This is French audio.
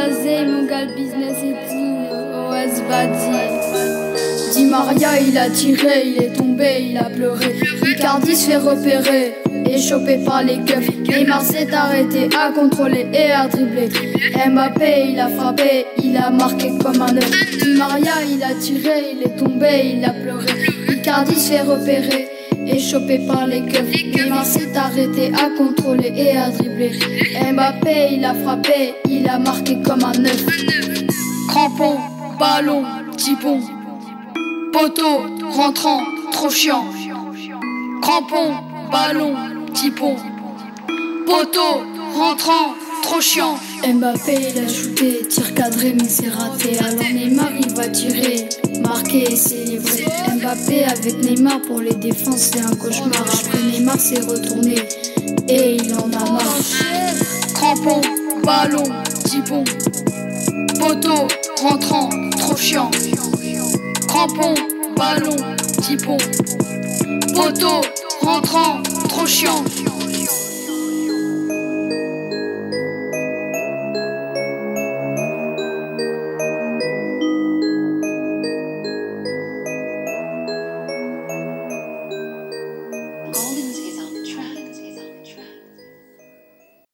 l'oseille, mon gars, le business et tout. Ouais, c'est bâti. Di Maria, il a tiré, il est tombé, il a pleuré. Icardi se fait repérer et chopé par les keufs. Neymar s'est arrêté à contrôler et à dribbler. Mbappé, il a frappé, il a marqué comme un œuf. Di Maria, il a tiré, il est tombé, il a pleuré. Icardi se fait repérer et chopé par les keufs. Neymar s'est arrêté à contrôler et à dribbler. Mbappé, il a frappé, il a marqué comme un œuf. Crampon, ballon, tipon, poteau, rentrant, trop chiant. Crampon, ballon, tipon, poteau, rentrant, trop chiant. Mbappé, il a shooté, tir cadré mais c'est raté. Alors Neymar, il va tirer, marquer et célébrer. Mbappé avec Neymar pour les défenses, c'est un cauchemar. Après Neymar s'est retourné et il en a marre. Crampon, ballon, tipon, poteau, rentrant, trop chiant. Crampon, ballon, tipon, poteau, rentrant, trop chiant.